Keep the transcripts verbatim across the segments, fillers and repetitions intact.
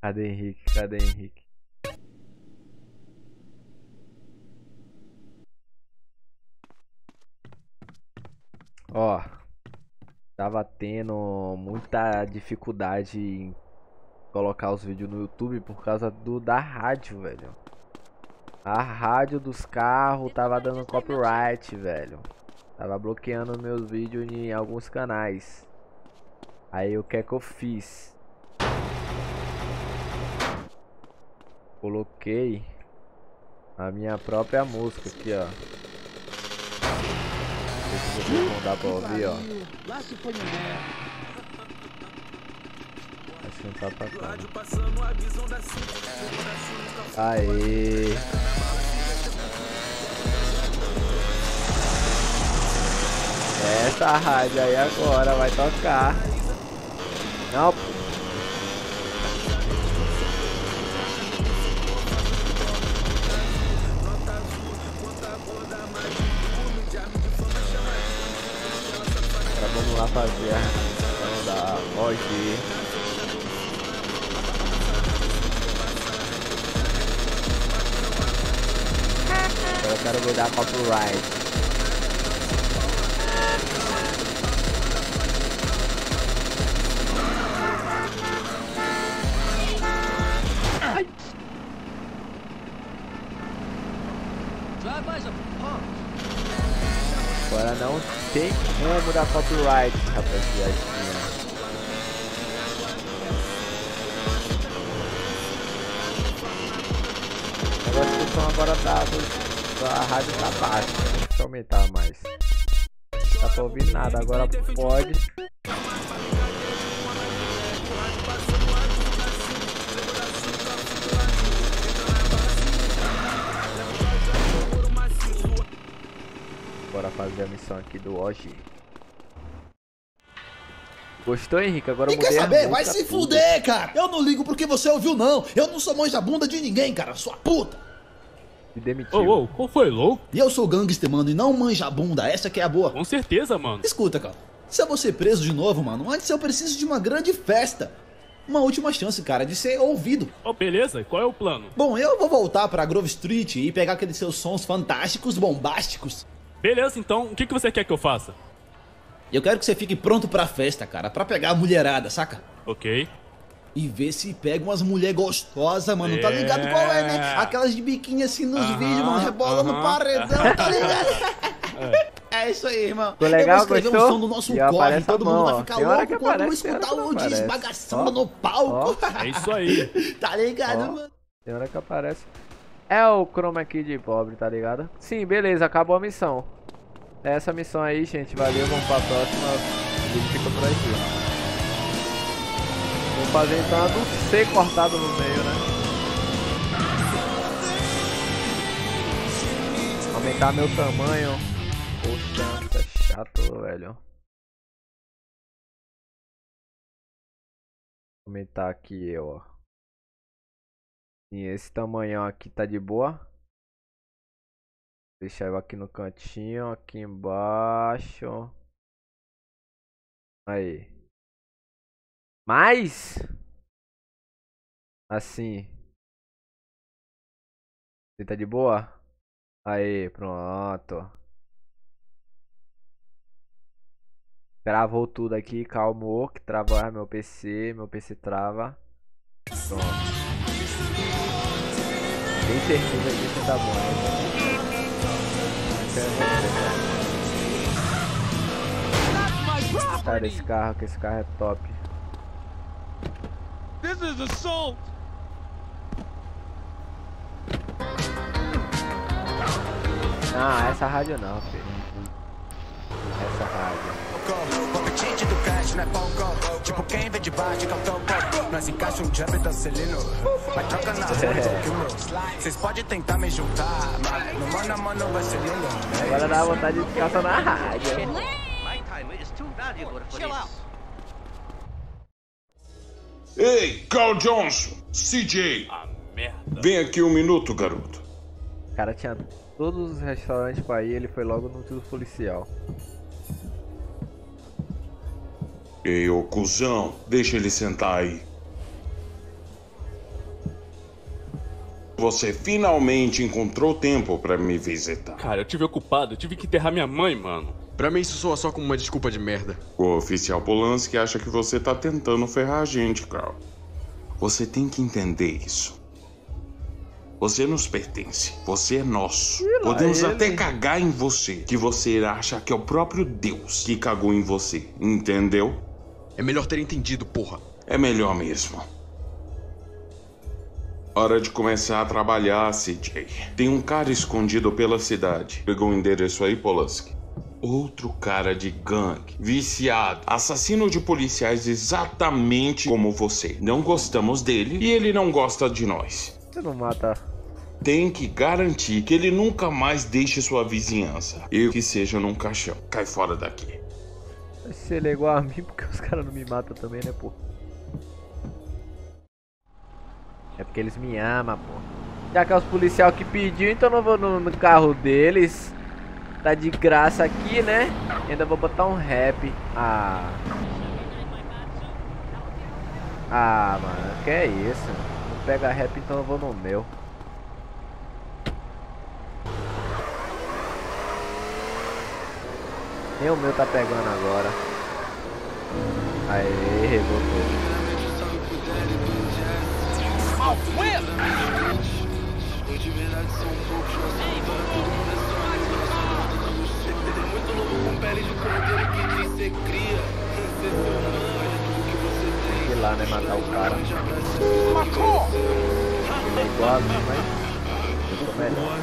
Cadê Henrique? Cadê Henrique? Ó, tava tendo muita dificuldade em colocar os vídeos no YouTube por causa do da rádio, velho. A rádio dos carros tava dando copyright, velho. Tava bloqueando meus vídeos em alguns canais. Aí o que é que eu fiz? Coloquei a minha própria música aqui, ó. Não sei se vocês vão dar pra ouvir, ó. Acho que não tá tocando. Aê! Essa rádio aí agora vai tocar. Não. Agora vamos lá fazer a questão da hoje. Agora eu quero ver dar copyright. Agora não tem como dar copyright, rapaziada. Agora a discussão agora tá, a rádio tá baixa. Deixa eu aumentar mais. Não dá pra ouvir nada, agora pode. Bora fazer a missão aqui do hoje. Gostou, Henrique? Agora eu mudei. Quer saber? Vai se tudo. fuder, cara! Eu não ligo porque você ouviu, não. Eu não sou manja bunda de ninguém, cara. Sua puta! Me demitiu. Ô, ô, qual foi, louco? E eu sou gangster, mano, e não manja bunda. Essa que é a boa. Com certeza, mano. Escuta, cara. Se eu vou ser preso de novo, mano, antes eu preciso de uma grande festa. Uma última chance, cara, de ser ouvido. Oh, beleza, qual é o plano? Bom, eu vou voltar pra Grove Street e pegar aqueles seus sons fantásticos, bombásticos. Beleza, então, o que, que você quer que eu faça? Eu quero que você fique pronto pra festa, cara, pra pegar a mulherada, saca? Ok. E ver se pega umas mulher gostosas, mano, é... tá ligado qual é, né? Aquelas de biquíni assim nos uh-huh, vídeos, mano, rebolando uh-huh. paredão, tá ligado? é. é isso aí, irmão. Ficou legal, eu vou escrever gostou? um som do nosso corre, todo mundo vai ficar louco quando aparece, escutar o de esbagaçando no palco. Oh. É isso aí. Tá ligado, oh. mano? Tem hora que aparece. É o chroma aqui de pobre, tá ligado? Sim, beleza, acabou a missão. É essa missão aí, gente. Valeu, vamos pra próxima. O vídeo fica por aqui. Vou fazer então a do C cortado no meio, né? Aumentar meu tamanho. Poxa, tá chato, velho. Aumentar aqui eu, ó. E esse tamanhão aqui tá de boa. Deixar eu aqui no cantinho, aqui embaixo. Aí. Mais? Assim. Você tá de boa? Aí, pronto. Travou tudo aqui, calmou. Que travou meu P C, meu P C trava. Pronto. Tem certeza que isso tá bom, né? Cara, esse carro, que esse carro é top. This is assault. Ah, essa rádio não, filho. Essa rádio. Tipo quem vem de baixo, nós encaixa um jump da Celino. Mas troca na rua. Vocês podem tentar me juntar, mas no mano a mano vai ser lindo. Agora dá vontade de ficar só na rádio. Ei, Carl Johnson, C J. Ah, merda. Vem aqui um minuto, garoto. O cara tinha todos os restaurantes pra ir, ele foi logo no tiro policial. Ei, ô cuzão, deixa ele sentar aí. você finalmente encontrou tempo pra me visitar. Cara, eu tive ocupado, eu tive que enterrar minha mãe, mano. Pra mim isso soa só como uma desculpa de merda. O oficial Polanski acha que você tá tentando ferrar a gente, Carl. Você tem que entender isso. Você nos pertence. Você é nosso. Podemos ele. até cagar em você, que você acha que é o próprio Deus que cagou em você. Entendeu? É melhor ter entendido, porra. É melhor mesmo. Hora de começar a trabalhar, C J. Tem um cara escondido pela cidade. Pegou o endereço aí, Polanski? Outro cara de gangue, viciado, assassino de policiais exatamente como você. Não gostamos dele e ele não gosta de nós. Você não mata. Tem que garantir que ele nunca mais deixe sua vizinhança. E que seja num caixão. Cai fora daqui. Se ele é igual a mim, porque os caras não me matam também, né, pô? É porque eles me amam, pô. Já que é os policiais que pediu, então eu não vou no, no carro deles. Tá de graça aqui, né? Ainda vou botar um rap. Ah. Ah, mano, que é isso? Não pega rap, então eu vou no meu. Nem o meu tá pegando agora. Aê, revoltou. Tem que ir lá, né? Matar o cara. Ele é igual a mim, mas eu sou melhor.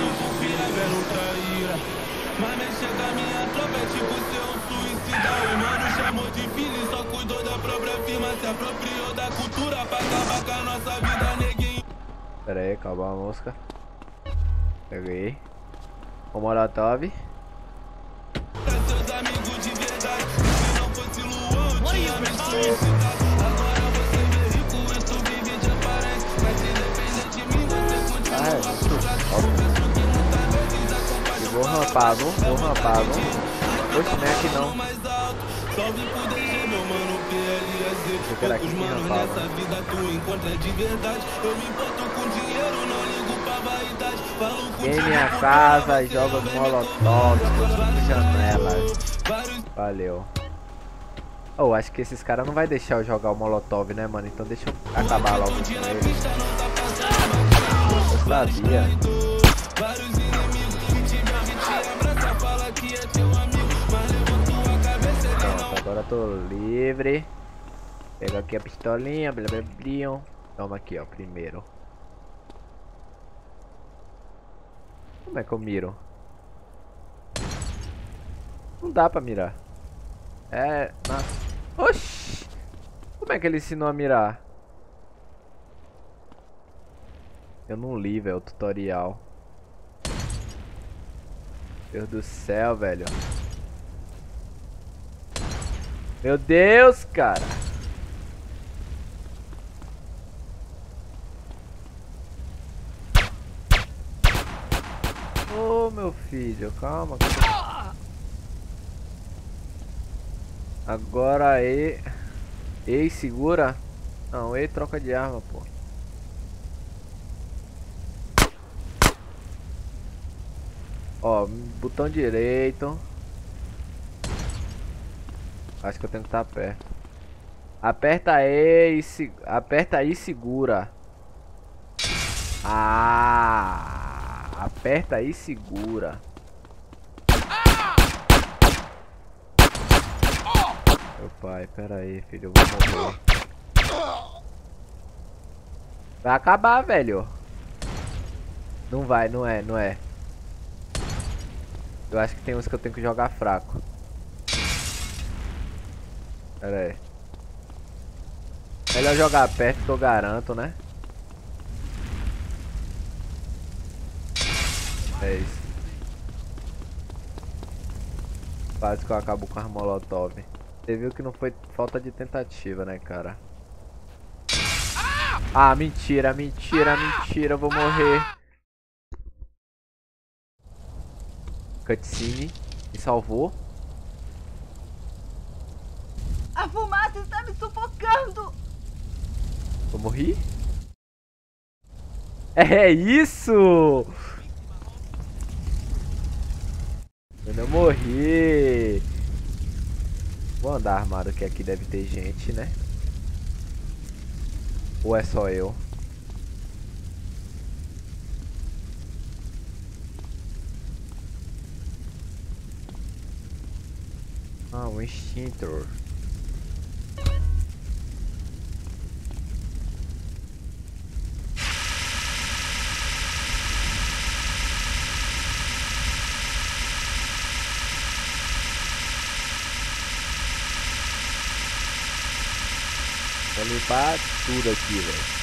Mas nem chega a minha tropa, é tipo ser um suicidal. O mano chamou de filho, só cuidou da própria firma. Se apropriou da cultura pra acabar com a nossa vida, neguinho. Pera aí, calma a mosca. Peguei. O Molotov. Pra seus amigos de verdade, se não fosse Luan, tinha me suicidado. Agora você vê rico, e tu vive de aparência. Mas independente de mim, você continua a frustração. Vou rampar, não? Vou rampar, não? Oxe, não é aqui não. Salve por D G, meu mano, P L S. Eu quero aqui que rampar, nessa vida tu encontra de verdade. Eu me importo com dinheiro, não ligo pra vaidade. Falo com em minha casa e joga molotov de janelas. Valeu. Oh, acho que esses caras não vai deixar eu jogar o molotov, né, mano? Então deixa eu acabar logo com eles. Eu sabia. Pronto, agora eu tô livre. Pega aqui a pistolinha, blá blá blá. Toma aqui, ó, primeiro. Como é que eu miro? Não dá pra mirar. É... Na... Oxi! Como é que ele ensinou a mirar? Eu não li, velho, o tutorial. Deus do céu, velho. Meu Deus, cara. Ô, oh, meu filho, calma. Agora E. E segura. Não, E troca de arma, pô. Ó, botão direito. Acho que eu tenho que estar perto. Aperta E e se... aperta aí e segura. Ah, aperta aí e segura. Meu pai, pera aí, filho, eu vou morrer. Vai acabar, velho. Não vai, não é, não é. Eu acho que tem uns que eu tenho que jogar fraco. Pera aí. Melhor jogar perto que eu garanto, né? É isso. Quase que eu acabo com a molotov. Você viu que não foi falta de tentativa, né, cara? Ah, mentira, mentira, mentira, eu vou morrer. Cutscene, me salvou. A fumaça está me sufocando! Eu morri? É isso! Eu não morri. Vou andar armado, que aqui deve ter gente, né? Ou é só eu? Ah, um extintor. Vou limpar tudo aqui, velho.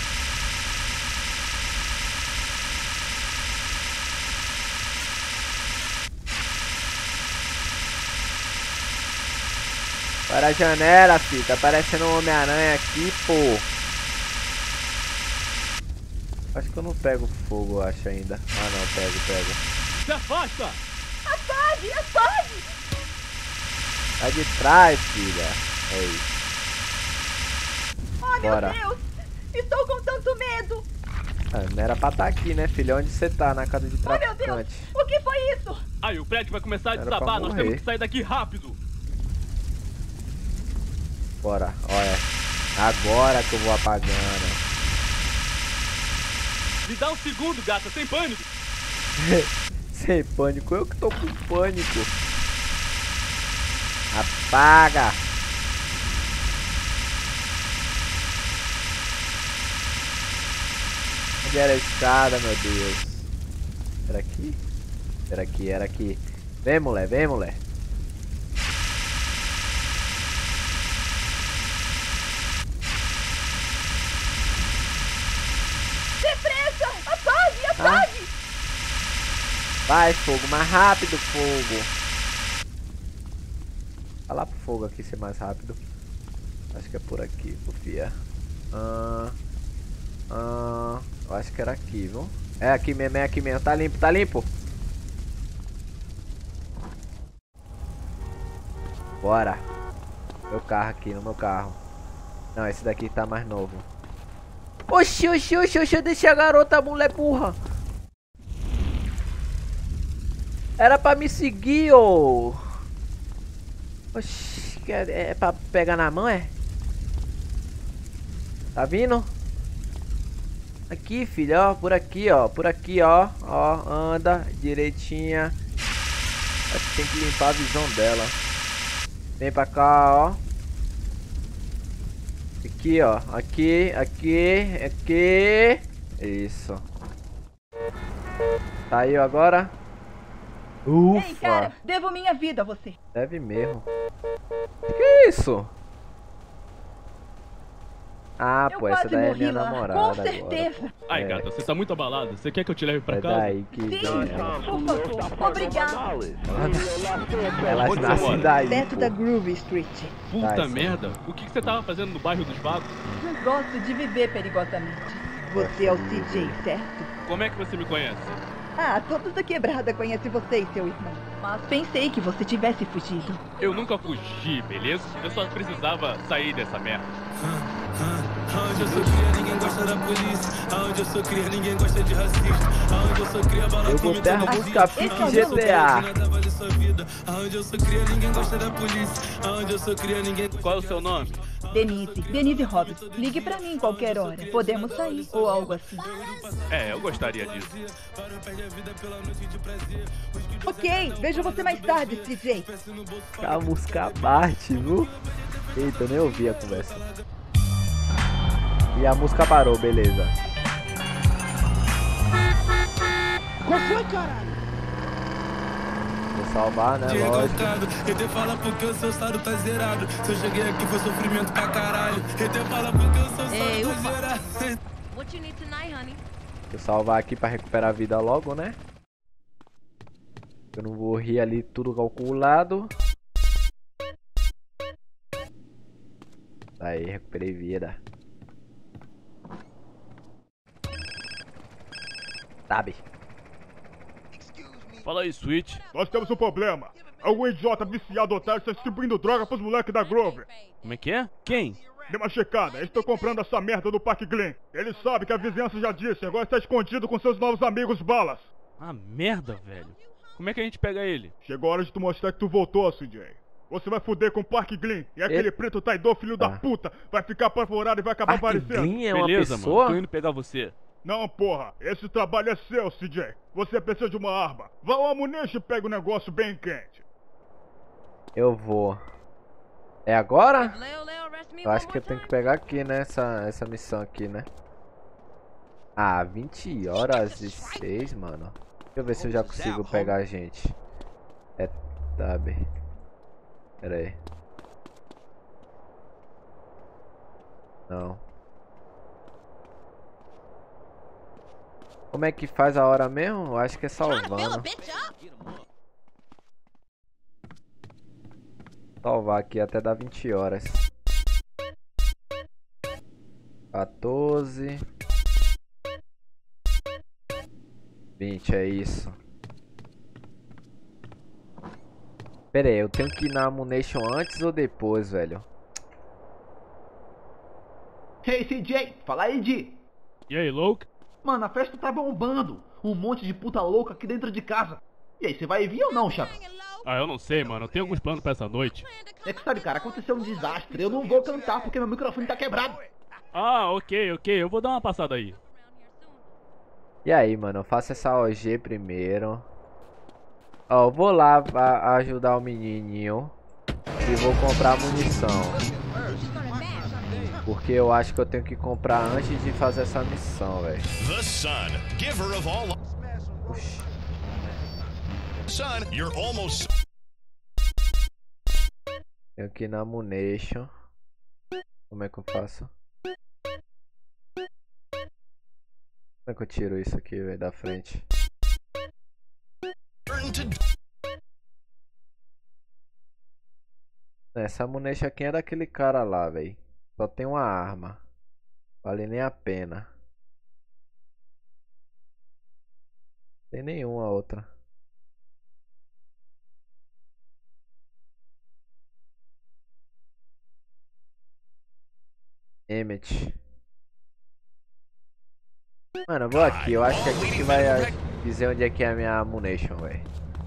Para a janela, filho. Tá parecendo um Homem-Aranha aqui, pô. Acho que eu não pego fogo, eu acho ainda. Ah, não, pego, pego. Se afasta! Apague, apague! Tá de trás, filha. É isso. Oh, Bora. meu Deus! Estou com tanto medo! Ah, não era pra estar aqui, né, filha? Onde você tá? Na casa de Oh, meu traficante. Deus! O que foi isso? Aí, o prédio vai começar a Era pra desabar, nós morrer. temos que sair daqui rápido. Bora, olha. Agora que eu vou apagando. Me dá um segundo, gata, sem pânico. Sem pânico, eu que tô com pânico. Apaga. Onde era a escada, meu Deus? Era aqui? Era aqui, era aqui. Vem, mulher, vem, mulher. Depressa! Apague, apague! Vai, fogo, mais rápido, fogo. Vai lá pro fogo aqui ser mais rápido. Acho que é por aqui, confia. Ah, ah, eu acho que era aqui, viu? É aqui mesmo, é aqui mesmo. Tá limpo, tá limpo. Bora. Meu carro aqui, no meu carro. Não, esse daqui tá mais novo. Oxi, oxi, oxi, oxi, eu deixei a garota, a mulher burra. Era pra me seguir, ô. Oxi, que é, é pra pegar na mão, é? Tá vindo? Aqui, filho, ó, por aqui, ó, por aqui, ó. Ó, anda direitinha. Acho que tem que limpar a visão dela. Vem pra cá, ó. Aqui, ó. Aqui, aqui, aqui. Isso. Saiu agora? Ufa. Ei, cara, devo minha vida a você. Deve mesmo. Que é isso? Ah, Eu pô, essa quase daí é morri minha lá, namorada com agora. certeza. Ai, É. gata, você tá muito abalado. Você quer que eu te leve pra É casa? daí que Sim, vem ela. por favor. Obrigada. Elas Onde você nascem mora? daí, Perto pô. da Groove Street. Puta Tá, isso. merda. O que, que você tava fazendo no bairro dos vagos? Gosto de viver perigosamente. Você é o C J, certo? Como é que você me conhece? Ah, todos da quebrada conhecem você e seu irmão. Mas pensei que você tivesse fugido. Eu nunca fugi, beleza? Eu só precisava sair dessa merda. Aonde eu sou cria, ninguém gosta da polícia. Aonde eu sou cria, ninguém gosta de racista. Aonde eu sou cria, bala Eu come botei a todo música dia. Pique Aonde eu sou G T cria, A. que nada vale sua vida. Aonde eu sou cria, ninguém gosta da polícia. Aonde eu sou cria, ninguém gosta. Qual é o seu nome? Denise, Denise Hobbs. Ligue pra mim qualquer hora. Podemos sair ou algo assim. É, eu gostaria disso. Ok, vejo você mais tarde, C J. A música bate, viu? Eita, eu nem ouvi a conversa. E a música parou, beleza. Qual foi, caralho? Vou salvar, né? Lógico. Rete fala porque o seu estado tá zerado. Se eu cheguei aqui foi sofrimento pra caralho. Rete fala porque o seu Ei, estado tá ufa. zerado. What you need tonight, honey? Vou salvar aqui pra recuperar a vida logo, né? Eu não vou rir ali tudo calculado. Aí, recuperei vida. Sabe? Fala aí, Switch. Nós temos um problema. Algum idiota viciado otário está distribuindo droga pros moleques da Grover. Como é que é? Quem? Dê uma checada, eles estão comprando essa merda do Park Glen. Ele sabe que a vizinhança já disse, agora está escondido com seus novos amigos balas. Ah, merda, velho. Como é que a gente pega ele? Chegou a hora de tu mostrar que tu voltou, C J. Você vai fuder com o Park Glen. E aquele Ele... preto traidor, filho ah. da puta, vai ficar apavorado e vai acabar Park aparecendo. Glen é uma Beleza, pessoa? mano. Tô indo pegar você. Não, porra. Esse trabalho é seu, C J. Você precisa de uma arma. Vá ao Ammunition e pega o negócio bem quente. Eu vou. É agora? Eu acho que eu tenho que pegar aqui, né? Essa, essa missão aqui, né? Ah, vinte horas e seis, mano. Deixa eu ver se eu já consigo pegar a gente. É tab. Pera aí. Não. Como é que faz a hora mesmo? Eu acho que é salvando. Salvar aqui até dar vinte horas. quatorze. vinte, é isso. Pera aí, eu tenho que ir na Ammunition antes ou depois, velho? Hey, C J, fala aí, Di. E aí, louco? Mano, a festa tá bombando. Um monte de puta louca aqui dentro de casa. E aí, você vai vir ou não, chapa? Ah, eu não sei, mano. Eu tenho alguns planos pra essa noite. É que sabe, cara, aconteceu um desastre. Eu não vou cantar porque meu microfone tá quebrado. Ah, ok, ok. Eu vou dar uma passada aí. E aí, mano, eu faço essa O G primeiro. Ó, eu vou lá a, ajudar o menininho. E vou comprar munição. Porque eu acho que eu tenho que comprar antes de fazer essa missão, velho. Son, you're almost... Tenho que ir na Ammunition. Como é que eu faço? Como é que eu tiro isso aqui, velho, da frente? Essa Ammunition aqui é daquele cara lá, velho. Só tem uma arma. Vale nem a pena. Tem nenhuma outra. Emmet. Mano, eu vou aqui. Eu acho que aqui que vai dizer onde é que é a minha Ammunition, velho.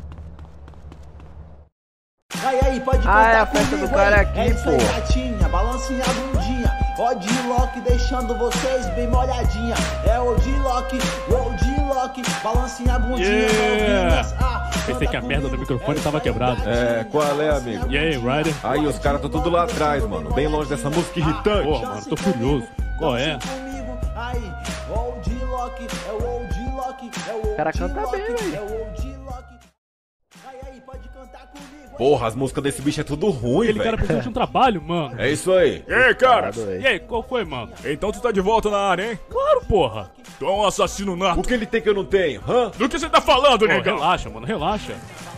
Aí, aí, pode ah, é a festa do cara aqui, é isso pô. Aí, gatinha, balancinha a bundinha. O D-Lock deixando vocês bem molhadinha. É o D-Lock, o D-Lock, balancinha a bundinha. Yeah. Ah, pensei que a merda do microfone tava quebrada. É, qual é, amigo? E aí, Ryder? Aí, os caras estão tudo lá atrás, mano. Bem longe dessa música irritante. Porra, mano, tô curioso. Qual é? Aí, o D-Lock, é o D-Lock, é o O cara canta bem, velho. É o D-Lock. Aí, aí, pode cantar comigo. Porra, as músicas desse bicho é tudo ruim, velho. Aquele cara precisa de um trabalho, mano. É isso aí. E aí, cara? E aí, qual foi, mano? Então tu tá de volta na área, hein? Claro, porra. Tu é um assassino nato. O que ele tem que eu não tenho, hã? Do que você tá falando, Pô, negão? relaxa, mano, relaxa.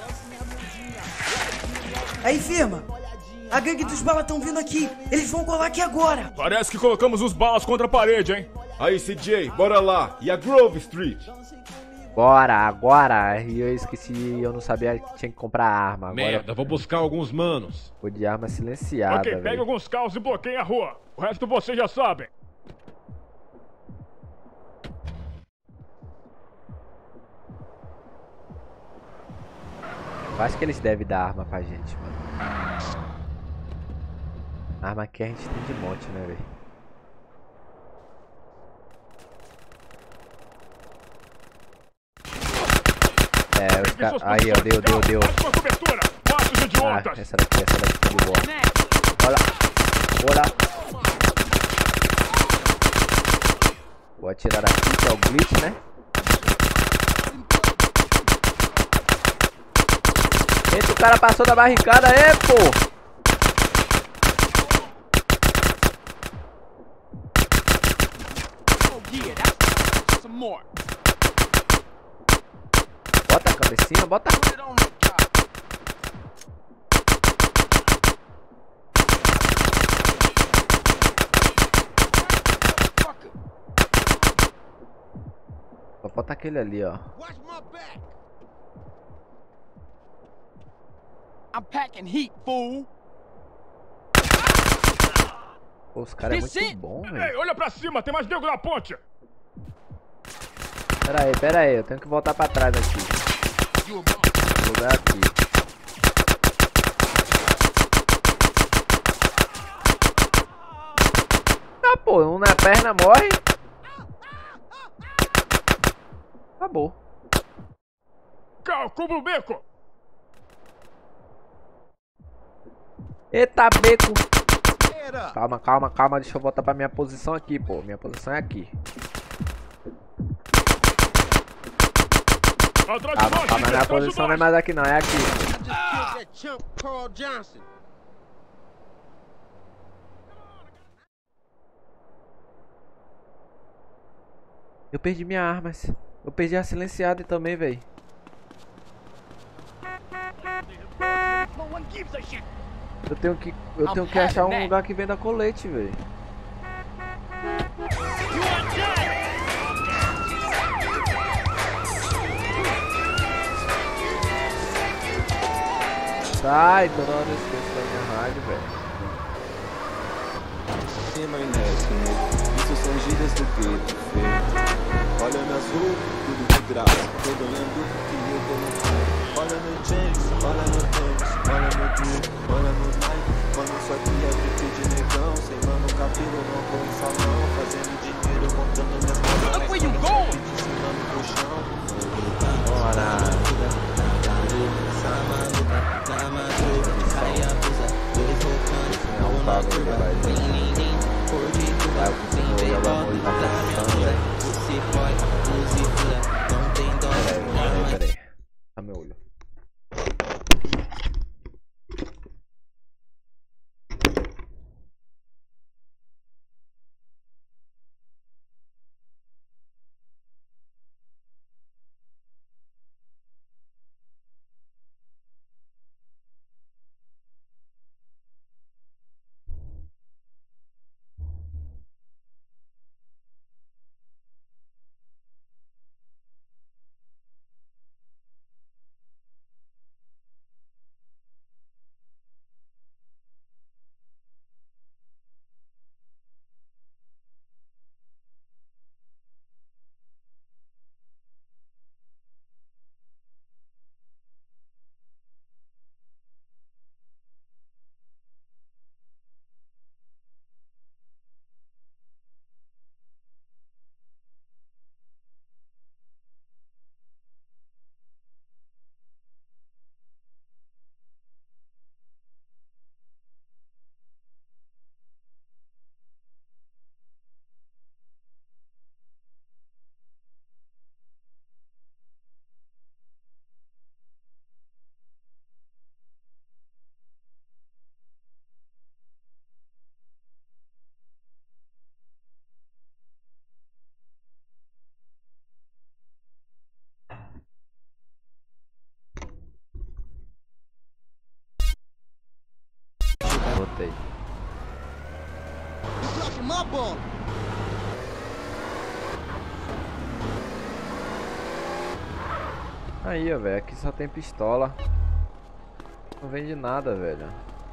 Aí, firma. A gangue dos balas estão vindo aqui. Eles vão colar aqui agora. Parece que colocamos os balas contra a parede, hein? Aí, C J, bora lá. E a Grove Street? Bora, agora. E eu esqueci, eu não sabia que tinha que comprar arma. Agora Merda, vou buscar alguns manos. vou de arma silenciada, Ok, pega velho. alguns carros e bloqueia a rua. O resto vocês já sabem. Eu acho que eles devem dar arma pra gente, mano. Arma aqui a gente tem de monte, né, velho? É, os caras. Aí, ó, deu, deu, deu. Ah, essa daqui, essa daqui tá de boa. Olha, olha. Vou atirar aqui, que é o glitch, né? Eita, o cara passou da barricada, é, pô! Bota a cabecinha, bota. Só bota aquele ali, ó. I'm packing heat, fool. Pô, os caras é muito bom, velho. Ei, olha pra cima, tem mais nego na ponte. Pera aí, pera aí, eu tenho que voltar pra trás aqui. Vou lugar aqui. Ah, pô, um na perna morre. Acabou. Cubra o beco. Eita, beco. Calma, calma, calma, deixa eu voltar pra minha posição aqui, pô. Minha posição é aqui. Calma, calma, minha posição não é mais aqui não, é aqui. Eu perdi minha arma. Eu perdi a silenciada também, velho. Eu tenho que, eu tenho que achar um lugar que venda colete, velho. Sai, toda hora eu esqueço da minha rádio, velho. Isso são gírias do gueto, feio. Olha no azul, tudo de graça. Todo lembro que eu tô no high. Olha no James, olha no tênis, olha no Duke, olha no Nike. Mano, só que é pique de negão. Sem mano, cabelo, não vou em salão. Fazendo dinheiro, montando minhas coisas. Look where you going! No chão. Bora! Vai, eu consigo jogar muito na posição, velho. Peraí, peraí, peraí. Tá meu olho. Botei. Aí, ó, velho. Aqui só tem pistola. Não vende nada, velho.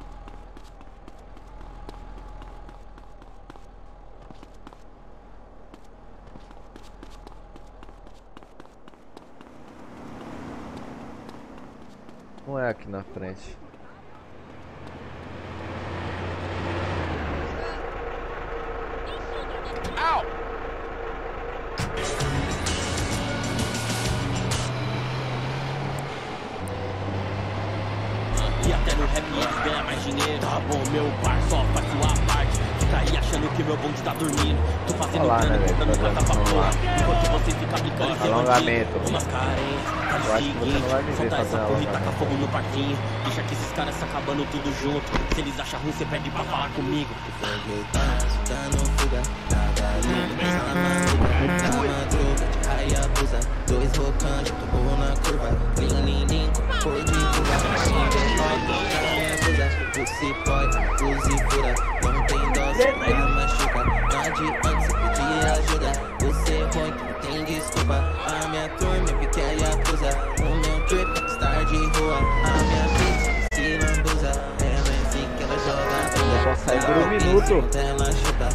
Não é aqui na frente. E até no rap eles ganham mais dinheiro. Tá bom, meu bar, só faz sua parte. Fica aí achando que meu bonde tá dormindo. Tô fazendo Olá, grana, né, comprando velho? casa pra porra. Enquanto você fica brincando e ser Alongamento. bandido. Umas carentes, tá Eu acho que você não vai me ver solta essa fazendo porra e taca alongamento. fogo no parquinho. Deixa que esses caras se acabando tudo junto. Se eles acham ruim, você pede pra falar comigo. Dois rocantes, tô bom na curva. Lim, lim, lim, cor de fuga. Você pode, use fura. Não tem dose pra machucar. Não adianta se pedir ajuda. Você é ruim, não tem desculpa. A minha turma é pequena e acusa. O meu trip é star de rua. A minha bitch se lambuza. Ela é assim que ela joga. só sai por um minuto.